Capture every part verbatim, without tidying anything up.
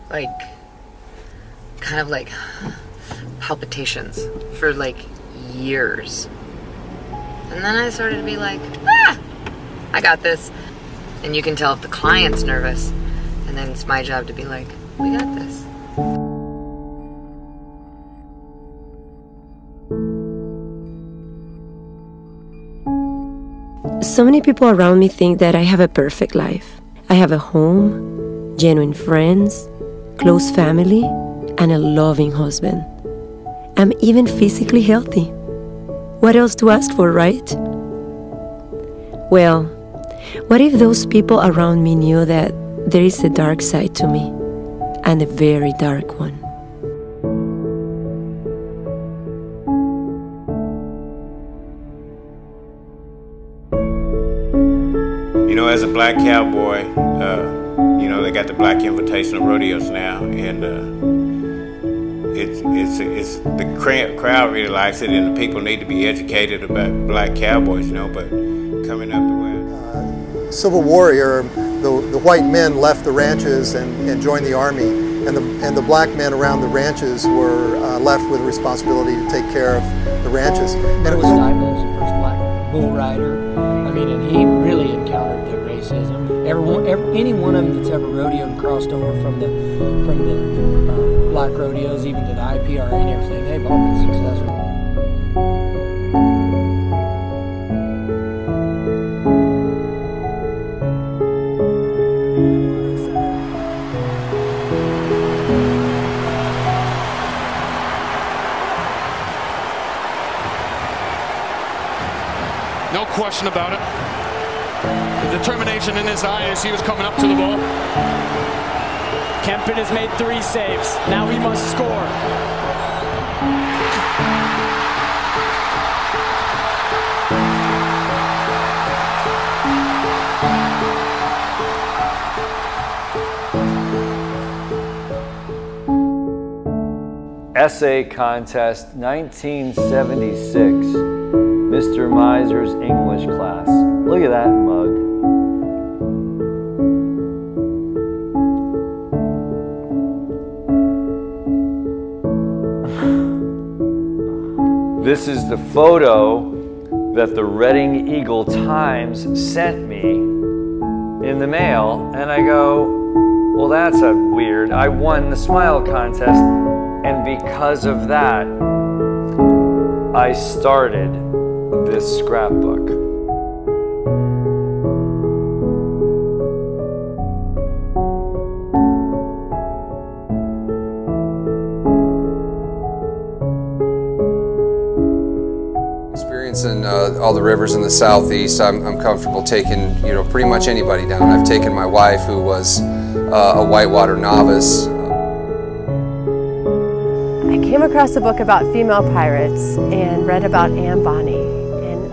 like, kind of like palpitations for like years. And then I started to be like, ah, I got this. And you can tell if the client's nervous, and then it's my job to be like, we got this. So many people around me think that I have a perfect life. I have a home, genuine friends, close family, and a loving husband. I'm even physically healthy. What else to ask for, right? Well, what if those people around me knew that there is a dark side to me, and a very dark one? You know, as a black cowboy, uh, you know, they got the Black Invitational Rodeos now, and uh, it's, it's, it's, the crowd really likes it, and the people need to be educated about black cowboys, you know, but coming up the way. Uh, Civil War era, the, the white men left the ranches and, and joined the army, and the, and the black men around the ranches were uh, left with the responsibility to take care of the ranches. And it was Diamond was the first black bull rider. I mean, and he really encountered the racism. Everyone, every, any one of them that's ever rodeoed and crossed over from the from the uh, black rodeos, even to the I P R A and everything, they've all been successful. No question about it. The determination in his eye as he was coming up to the ball. Kempin has made three saves. Now he must score. Essay contest nineteen seventy-six. Mister Miser's English class. Look at that mug. This is the photo that the Reading Eagle Times sent me in the mail, and I go, well, that's a weird. I won the smile contest, and because of that, I started this scrapbook. Experiencing uh, all the rivers in the southeast, I'm, I'm comfortable taking, you know, pretty much anybody down. I've taken my wife, who was uh, a whitewater novice. I came across a book about female pirates and read about Anne Bonny. And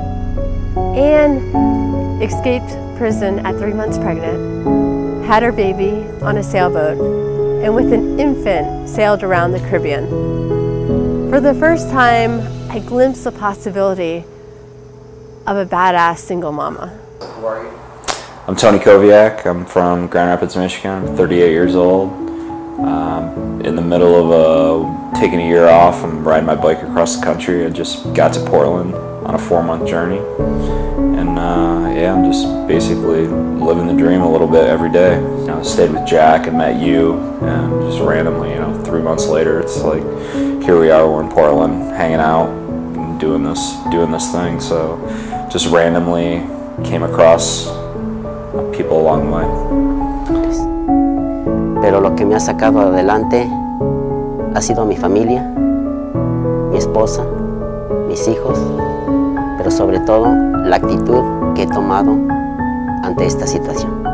Anne escaped prison at three months pregnant, had her baby on a sailboat, and with an infant sailed around the Caribbean. For the first time, I glimpsed the possibility of a badass single mama. Who are you? I'm Tony Koviak. I'm from Grand Rapids, Michigan. I'm thirty-eight years old. Um, in the middle of uh, taking a year off, I'm riding my bike across the country. I just got to Portland on a four-month journey, and uh, yeah, I'm just basically living the dream a little bit every day. You know, I stayed with Jack and met you, and just randomly, you know, three months later, it's like here we are. We're in Portland, hanging out, and doing this, doing this thing. So, just randomly came across people along the way. Pero lo que me ha sacado adelante ha sido mi familia, mi esposa, mis hijos, pero sobre todo la actitud que he tomado ante esta situación.